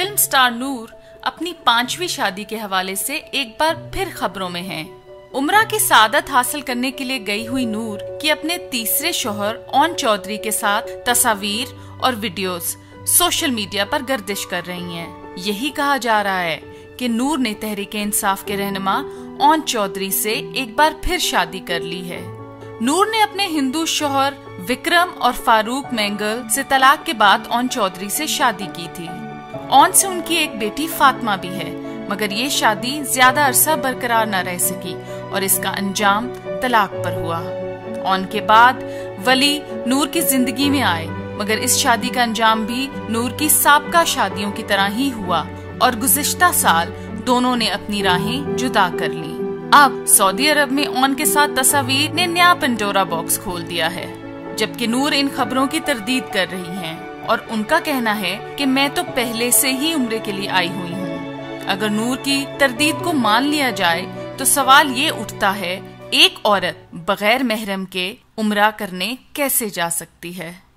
Film star नूर अपनी 5वीं शादी के हवाले से एक बार फिर खबरों में है। उम्रा की सादत हासिल करने के लिए गई हुई नूर की अपने तीसरे शौहर ओन चौधरी के साथ तस्वीर और वीडियोस सोशल मीडिया पर गर्दिश कर रही हैं। यही कहा जा रहा है कि नूर ने तहरीके इंसाफ के रहनुमा ओन चौधरी से एक बार फिर शादी कर ली है। नूर ने अपने हिंदू शौहर विक्रम और फारूक मैंगल से तलाक के बाद ओन चौधरी से शादी की थी। ओन से उनकी एक बेटी फातिमा भी है, मगर ये शादी ज्यादा अरसा बरकरार न रह सकी और इसका अंजाम तलाक पर हुआ। ओन के बाद वली नूर की जिंदगी में आए, मगर इस शादी का अंजाम भी नूर की साबका शादियों की तरह ही हुआ और गुज़िश्ता साल दोनों ने अपनी राहें जुदा कर ली। अब सऊदी अरब में ओन के साथ तस्वीर ने नया पंडोरा बॉक्स खोल दिया है, जबकि नूर इन खबरों की तरदीद कर रही हैं और उनका कहना है कि मैं तो पहले से ही उम्रे के लिए आई हुई हूँ। अगर नूर की तरदीद को मान लिया जाए तो सवाल ये उठता है, एक औरत बगैर महरम के उम्रा करने कैसे जा सकती है।